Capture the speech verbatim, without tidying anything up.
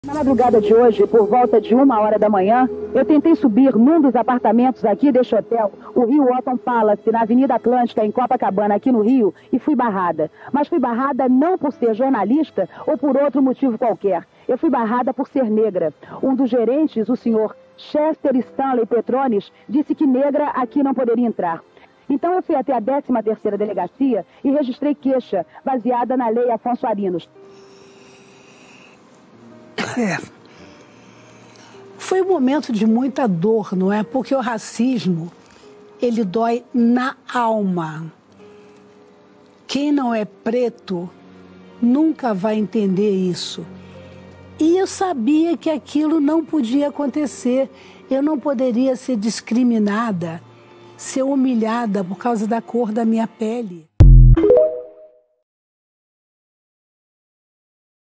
Na madrugada de hoje, por volta de uma hora da manhã, eu tentei subir num dos apartamentos aqui deste hotel, o Rio Otton Palace, na Avenida Atlântica, em Copacabana, aqui no Rio, e fui barrada. Mas fui barrada não por ser jornalista ou por outro motivo qualquer. Eu fui barrada por ser negra. Um dos gerentes, o senhor Chester Stanley Petronis, disse que negra aqui não poderia entrar. Então eu fui até a décima terceira Delegacia e registrei queixa, baseada na Lei Afonso Arinos. É. Foi um momento de muita dor, não é? Porque o racismo, ele dói na alma. Quem não é preto nunca vai entender isso. E eu sabia que aquilo não podia acontecer. Eu não poderia ser discriminada, ser humilhada por causa da cor da minha pele.